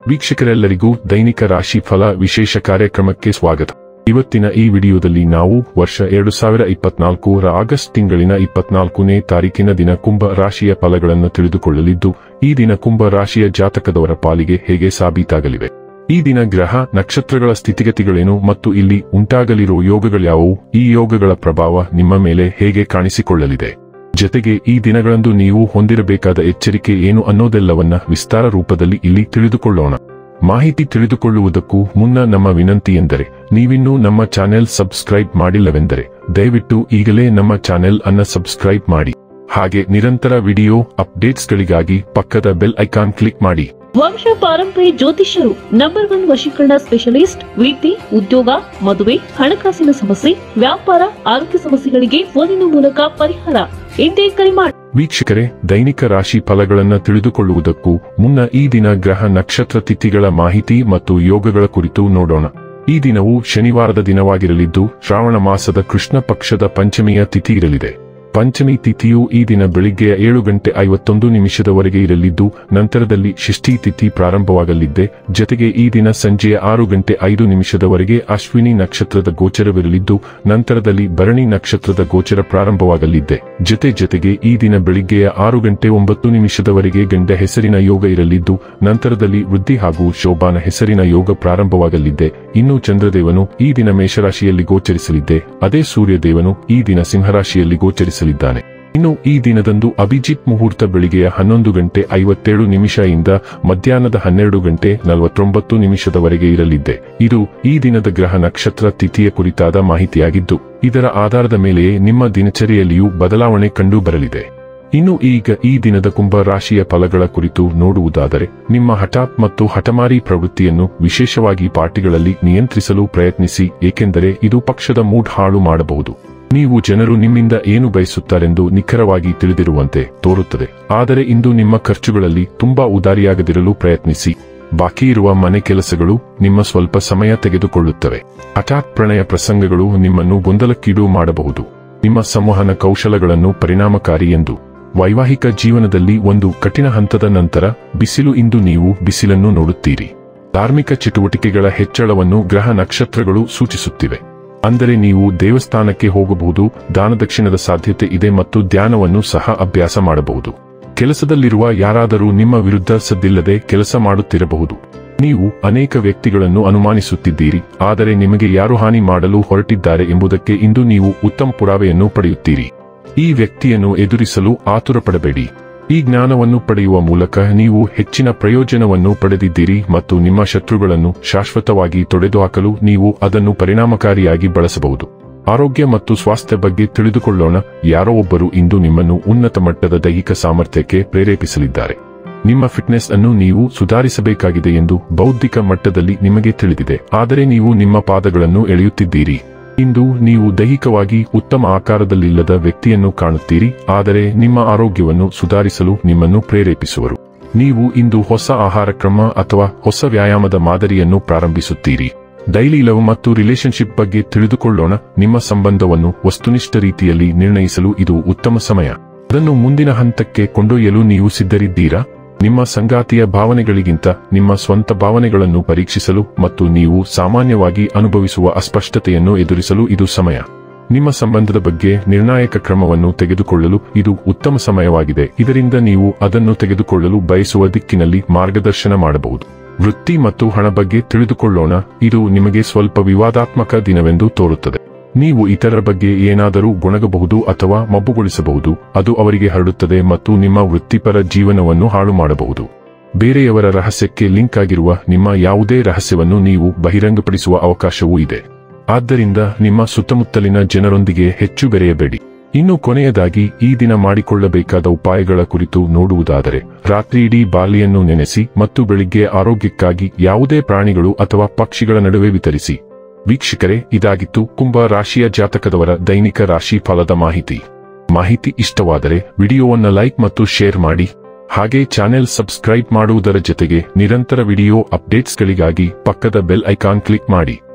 ವೀಕ್ಷಕರೆಲ್ಲರಿಗೂ ದೈನಿಕ ರಾಶಿ ಫಲ ವಿಶೇಷ ಕಾರ್ಯಕ್ರಮಕ್ಕೆ ಸ್ವಾಗತ. ಇವತ್ತಿನ ಈ ವಿಡಿಯೋದಲ್ಲಿ ನಾವು ವರ್ಷ 2024ರ ಆಗಸ್ಟ್ ತಿಂಗಳಿನ 24ನೇ ತಾರೀಕಿನ ದಿನ ಕುಂಭ ರಾಶಿಯ ಫಲಗಳನ್ನು ತಿಳಿದುಕೊಳ್ಳಲಿದ್ದು, ಈ ದಿನ ಕುಂಭ ರಾಶಿಯ ಜಾತಕದವರ ಪಾಲಿಗೆ ಹೇಗೆ ಸಾಬೀತಾಗಲಿವೆ, ಈ ದಿನ ಗ್ರಹ ನಕ್ಷತ್ರಗಳ ಸ್ಥಿತಿಗತಿಗಳೇನು ಮತ್ತು ಇಲ್ಲಿ ಉಂಟಾಗಲಿರುವ ಯೋಗಗಳ್ಯಾವುವು, ಈ ಯೋಗಗಳ ಪ್ರಭಾವ ನಿಮ್ಮ ಮೇಲೆ ಹೇಗೆ ಕಾಣಿಸಿಕೊಳ್ಳಲಿದೆ, ಜತೆಗೆ ಈ ದಿನಗಳಂದು ನೀವು ಹೊಂದಿರಬೇಕಾದ ಎಚ್ಚರಿಕೆ ಏನು ಅನ್ನೋದೆಲ್ಲವನ್ನ ವಿಸ್ತಾರ ರೂಪದಲ್ಲಿ ಇಲ್ಲಿ ತಿಳಿದುಕೊಳ್ಳೋಣ. ಮಾಹಿತಿ ತಿಳಿದುಕೊಳ್ಳುವುದಕ್ಕೂ ಮುನ್ನ ನಮ್ಮ ವಿನಂತಿ ಎಂದರೆ, ನೀವಿನ್ನೂ ನಮ್ಮ ಚಾನೆಲ್ ಸಬ್ಸ್ಕ್ರೈಬ್ ಮಾಡಿಲ್ಲವೆಂದರೆ ದಯವಿಟ್ಟು ಈಗಲೇ ನಮ್ಮ ಚಾನೆಲ್ ಅನ್ನು ಸಬ್ಸ್ಕ್ರೈಬ್ ಮಾಡಿ. ಹಾಗೆ ನಿರಂತರ ವಿಡಿಯೋ ಅಪ್ಡೇಟ್ಸ್ಗಳಿಗಾಗಿ ಪಕ್ಕದ ಬೆಲ್ ಐಕಾನ್ ಕ್ಲಿಕ್ ಮಾಡಿ. ವಂಶ ಪಾರಂಪರ್ಯ ಜ್ಯೋತಿಷ್ಯರು ನಂಬರ್ 1 ವಶೀಕರಣ ಸ್ಪೆಷಲಿಸ್ಟ್. ವೃತ್ತಿ, ಉದ್ಯೋಗ, ಮದುವೆ, ಹಣಕಾಸಿನ ಸಮಸ್ಯೆ, ವ್ಯಾಪಾರ, ಆರೋಗ್ಯ ಸಮಸ್ಯೆಗಳಿಗೆ ಫೋನಿನ ಮೂಲಕ ಪರಿಹಾರ. ಇಂದೇ ಕರೆ ಮಾಡಿ. ವೀಕ್ಷಕರೇ, ದೈನಿಕ ರಾಶಿ ಫಲಗಳನ್ನು ತಿಳಿದುಕೊಳ್ಳುವುದಕ್ಕೂ ಮುನ್ನ ಈ ದಿನ ಗ್ರಹ ನಕ್ಷತ್ರ ತಿಥಿಗಳ ಮಾಹಿತಿ ಮತ್ತು ಯೋಗಗಳ ಕುರಿತು ನೋಡೋಣ. ಈ ದಿನವು ಶನಿವಾರದ ದಿನವಾಗಿರಲಿದ್ದು, ಶ್ರಾವಣ ಮಾಸದ ಕೃಷ್ಣ ಪಕ್ಷದ ಪಂಚಮಿಯ ತಿಥಿ ಇರಲಿದೆ. ಪಂಚಮಿ ತಿಥಿಯು ಈ ದಿನ ಬೆಳಿಗ್ಗೆ 7:51 ಇರಲಿದ್ದು, ನಂತರದಲ್ಲಿ ಷಷ್ಠಿ ತಿಥಿ ಪ್ರಾರಂಭವಾಗಲಿದ್ದೆ. ಜತೆಗೆ ಈ ದಿನ ಸಂಜೆಯ 6:05 ಅಶ್ವಿನಿ ನಕ್ಷತ್ರದ ಗೋಚರವಿರಲಿದ್ದು, ನಂತರದಲ್ಲಿ ಭರಣಿ ನಕ್ಷತ್ರದ ಗೋಚರ ಪ್ರಾರಂಭವಾಗಲಿದ್ದೆ. ಜತೆಗೆ ಈ ದಿನ ಬೆಳಿಗ್ಗೆಯ 6:09 ಗಂಡ ಹೆಸರಿನ ಯೋಗ ಇರಲಿದ್ದು, ನಂತರದಲ್ಲಿ ವೃದ್ಧಿ ಹಾಗೂ ಶೋಭಾನ ಹೆಸರಿನ ಯೋಗ ಪ್ರಾರಂಭವಾಗಲಿದ್ದೆ. ಇನ್ನು ಚಂದ್ರದೇವನು ಈ ದಿನ ಮೇಷರಾಶಿಯಲ್ಲಿ ಗೋಚರಿಸಲಿದ್ದೆ. ಅದೇ ಸೂರ್ಯದೇವನು ಈ ದಿನ ಸಿಂಹರಾಶಿಯಲ್ಲಿ ಗೋಚರಿಸಲಿದ್ದಾನೆ. ಇನ್ನು ಈ ದಿನದಂದು ಅಭಿಜಿತ್ ಮುಹೂರ್ತ ಬೆಳಿಗ್ಗೆಯ 11:57 ಇಂದ ಮಧ್ಯಾಹ್ನದ 12:49 ಇರಲಿದ್ದೆ. ಇದು ಈ ದಿನದ ಗ್ರಹ ನಕ್ಷತ್ರ ತಿಥಿಯ ಕುರಿತಾದ ಮಾಹಿತಿಯಾಗಿದ್ದು, ಇದರ ಆಧಾರದ ಮೇಲೆಯೇ ನಿಮ್ಮ ದಿನಚರಿಯಲ್ಲಿಯೂ ಬದಲಾವಣೆ ಕಂಡು ಬರಲಿದೆ. ಇನ್ನು ಈಗ ಈ ದಿನದ ಕುಂಭ ರಾಶಿಯ ಫಲಗಳ ಕುರಿತು ನೋಡುವುದಾದರೆ, ನಿಮ್ಮ ಹಠಾತ್ ಮತ್ತು ಹಠಮಾರಿ ಪ್ರವೃತ್ತಿಯನ್ನು ವಿಶೇಷವಾಗಿ ಪಾರ್ಟಿಗಳಲ್ಲಿ ನಿಯಂತ್ರಿಸಲು ಪ್ರಯತ್ನಿಸಿ, ಏಕೆಂದರೆ ಇದು ಪಕ್ಷದ ಮೂಡ್ ಹಾಳು ಮಾಡಬಹುದು. ನೀವು ಜನರು ನಿಮ್ಮಿಂದ ಏನು ಬಯಸುತ್ತಾರೆಂದು ನಿಖರವಾಗಿ ತಿಳಿದಿರುವಂತೆ ತೋರುತ್ತದೆ. ಆದರೆ ಇಂದು ನಿಮ್ಮ ಖರ್ಚುಗಳಲ್ಲಿ ತುಂಬಾ ಉದಾರಿಯಾಗದಿರಲು ಪ್ರಯತ್ನಿಸಿ. ಬಾಕಿ ಇರುವ ಮನೆ ಕೆಲಸಗಳು ನಿಮ್ಮ ಸ್ವಲ್ಪ ಸಮಯ ತೆಗೆದುಕೊಳ್ಳುತ್ತವೆ. ಹಠಾತ್ ಪ್ರಣಯ ಪ್ರಸಂಗಗಳು ನಿಮ್ಮನ್ನು ಗೊಂದಲಕ್ಕೀಡು ಮಾಡಬಹುದು. ನಿಮ್ಮ ಸಂವಹನ ಕೌಶಲಗಳನ್ನು ಪರಿಣಾಮಕಾರಿ ಎಂದು ವೈವಾಹಿಕ ಜೀವನದಲ್ಲಿ ಒಂದು ಕಠಿಣ ಹಂತದ ನಂತರ ಬಿಸಿಲು. ಇಂದು ನೀವು ಬಿಸಿಲನ್ನು ನೋಡುತ್ತೀರಿ. ಧಾರ್ಮಿಕ ಚಟುವಟಿಕೆಗಳ ಹೆಚ್ಚಳವನ್ನು ಗ್ರಹ ನಕ್ಷತ್ರಗಳು ಸೂಚಿಸುತ್ತಿವೆ. ಅಂದರೆ ನೀವು ದೇವಸ್ಥಾನಕ್ಕೆ ಹೋಗಬಹುದು, ದಾನದಕ್ಷಿಣದ ಸಾಧ್ಯತೆ ಇದೆ ಮತ್ತು ಧ್ಯಾನವನ್ನು ಸಹ ಅಭ್ಯಾಸ ಮಾಡಬಹುದು. ಕೆಲಸದಲ್ಲಿರುವ ಯಾರಾದರೂ ನಿಮ್ಮ ವಿರುದ್ಧ ಸದ್ದಿಲ್ಲದೆ ಕೆಲಸ ಮಾಡುತ್ತಿರಬಹುದು. ನೀವು ಅನೇಕ ವ್ಯಕ್ತಿಗಳನ್ನು ಅನುಮಾನಿಸುತ್ತಿದ್ದೀರಿ, ಆದರೆ ನಿಮಗೆ ಯಾರು ಹಾನಿ ಮಾಡಲು ಹೊರಟಿದ್ದಾರೆ ಎಂಬುದಕ್ಕೆ ಇಂದು ನೀವು ಉತ್ತಮ ಪುರಾವೆಯನ್ನು ಪಡೆಯುತ್ತೀರಿ. ಈ ವ್ಯಕ್ತಿಯನ್ನು ಎದುರಿಸಲು ಆತುರಪಡಬೇಡಿ. ಈ ಜ್ಞಾನವನ್ನು ಪಡೆಯುವ ಮೂಲಕ ನೀವು ಹೆಚ್ಚಿನ ಪ್ರಯೋಜನವನ್ನು ಪಡೆದಿದ್ದೀರಿ ಮತ್ತು ನಿಮ್ಮ ಶತ್ರುಗಳನ್ನು ಶಾಶ್ವತವಾಗಿ ತೊಡೆದುಹಾಕಲು ನೀವು ಅದನ್ನು ಪರಿಣಾಮಕಾರಿಯಾಗಿ ಬಳಸಬಹುದು. ಆರೋಗ್ಯ ಮತ್ತು ಸ್ವಾಸ್ಥ್ಯ ಬಗ್ಗೆ ತಿಳಿದುಕೊಳ್ಳೋಣ. ಯಾರೋ ಒಬ್ಬರು ಇಂದು ನಿಮ್ಮನ್ನು ಉನ್ನತ ಮಟ್ಟದ ದೈಹಿಕ ಸಾಮರ್ಥ್ಯಕ್ಕೆ ಪ್ರೇರೇಪಿಸಲಿದ್ದಾರೆ. ನಿಮ್ಮ ಫಿಟ್ನೆಸ್ ಅನ್ನು ನೀವು ಸುಧಾರಿಸಬೇಕಾಗಿದೆ ಎಂದು ಬೌದ್ಧಿಕ ಮಟ್ಟದಲ್ಲಿ ನಿಮಗೆ ತಿಳಿದಿದೆ, ಆದರೆ ನೀವು ನಿಮ್ಮ ಪಾದಗಳನ್ನು ಎಳೆಯುತ್ತಿದ್ದೀರಿ. ಇಂದು ನೀವು ದೈಹಿಕವಾಗಿ ಉತ್ತಮ ಆಕಾರದಲ್ಲಿಲ್ಲದ ವ್ಯಕ್ತಿಯನ್ನು ಕಾಣುತ್ತೀರಿ, ಆದರೆ ನಿಮ್ಮ ಆರೋಗ್ಯವನ್ನು ಸುಧಾರಿಸಲು ನಿಮ್ಮನ್ನು ಪ್ರೇರೇಪಿಸುವರು. ನೀವು ಇಂದು ಹೊಸ ಆಹಾರ ಕ್ರಮ ಅಥವಾ ಹೊಸ ವ್ಯಾಯಾಮದ ಮಾದರಿಯನ್ನು ಪ್ರಾರಂಭಿಸುತ್ತೀರಿ. ಡೈಲಿ ಲವ್ ಮತ್ತು ರಿಲೇಶನ್ಶಿಪ್ ಬಗ್ಗೆ ತಿಳಿದುಕೊಳ್ಳೋಣ. ನಿಮ್ಮ ಸಂಬಂಧವನ್ನು ವಸ್ತುನಿಷ್ಠ ರೀತಿಯಲ್ಲಿ ನಿರ್ಣಯಿಸಲು ಇದು ಉತ್ತಮ ಸಮಯ. ಅದನ್ನು ಮುಂದಿನ ಹಂತಕ್ಕೆ ಕೊಂಡೊಯ್ಯಲು ನೀವು ಸಿದ್ಧರಿದ್ದೀರಾ? ನಿಮ್ಮ ಸಂಗಾತಿಯ ಭಾವನೆಗಳಿಗಿಂತ ನಿಮ್ಮ ಸ್ವಂತ ಭಾವನೆಗಳನ್ನು ಪರೀಕ್ಷಿಸಲು ಮತ್ತು ನೀವು ಸಾಮಾನ್ಯವಾಗಿ ಅನುಭವಿಸುವ ಅಸ್ಪಷ್ಟತೆಯನ್ನು ಎದುರಿಸಲು ಇದು ಸಮಯ. ನಿಮ್ಮ ಸಂಬಂಧದ ಬಗ್ಗೆ ನಿರ್ಣಾಯಕ ಕ್ರಮವನ್ನು ತೆಗೆದುಕೊಳ್ಳಲು ಇದು ಉತ್ತಮ ಸಮಯವಾಗಿದೆ. ಇದರಿಂದ ನೀವು ಅದನ್ನು ತೆಗೆದುಕೊಳ್ಳಲು ಬಯಸುವ ದಿಕ್ಕಿನಲ್ಲಿ ಮಾರ್ಗದರ್ಶನ ಮಾಡಬಹುದು. ವೃತ್ತಿ ಮತ್ತು ಹಣ ಬಗ್ಗೆ ತಿಳಿದುಕೊಳ್ಳೋಣ. ಇದು ನಿಮಗೆ ಸ್ವಲ್ಪ ವಿವಾದಾತ್ಮಕ ದಿನವೆಂದು ತೋರುತ್ತದೆ. ನೀವು ಇತರರ ಬಗ್ಗೆ ಏನಾದರೂ ಗೊಣಗಬಹುದು ಅಥವಾ ಮಬ್ಬುಗೊಳಿಸಬಹುದು. ಅದು ಅವರಿಗೆ ಹರಡುತ್ತದೆ ಮತ್ತು ನಿಮ್ಮ ವೃತ್ತಿಪರ ಜೀವನವನ್ನು ಹಾಳು ಮಾಡಬಹುದು. ಬೇರೆಯವರ ರಹಸ್ಯಕ್ಕೆ ಲಿಂಕ್ ಆಗಿರುವ ನಿಮ್ಮ ಯಾವುದೇ ರಹಸ್ಯವನ್ನು ನೀವು ಬಹಿರಂಗಪಡಿಸುವ ಅವಕಾಶವೂ ಇದೆ. ಆದ್ದರಿಂದ ನಿಮ್ಮ ಸುತ್ತಮುತ್ತಲಿನ ಜನರೊಂದಿಗೆ ಹೆಚ್ಚು ಬೆರೆಯಬೇಡಿ. ಇನ್ನು ಕೊನೆಯದಾಗಿ ಈ ದಿನ ಮಾಡಿಕೊಳ್ಳಬೇಕಾದ ಉಪಾಯಗಳ ಕುರಿತು ನೋಡುವುದಾದರೆ, ರಾತ್ರಿಯಿಡೀ ಬಾರ್ಲಿಯನ್ನು ನೆನೆಸಿ ಮತ್ತು ಬೆಳಿಗ್ಗೆ ಆರೋಗ್ಯಕ್ಕಾಗಿ ಯಾವುದೇ ಪ್ರಾಣಿಗಳು ಅಥವಾ ಪಕ್ಷಿಗಳ ನಡುವೆ ವಿತರಿಸಿ. ವೀಕ್ಷಕರೇ, ಇದಾಗಿತ್ತು ಕುಂಭ ರಾಶಿಯ ಜಾತಕದವರ ದೈನಿಕ ರಾಶಿ ಫಲದ ಮಾಹಿತಿ ಇಷ್ಟವಾದರೆ ವಿಡಿಯೋವನ್ನು ಲೈಕ್ ಮತ್ತು ಶೇರ್ ಮಾಡಿ. ಹಾಗೆ ಚಾನೆಲ್ ಸಬ್ಸ್ಕ್ರೈಬ್ ಮಾಡುವುದರ ಜೊತೆಗೆ ನಿರಂತರ ವಿಡಿಯೋ ಅಪ್ಡೇಟ್ಸ್ಗಳಿಗಾಗಿ ಪಕ್ಕದ ಬೆಲ್ ಐಕಾನ್ ಕ್ಲಿಕ್ ಮಾಡಿ.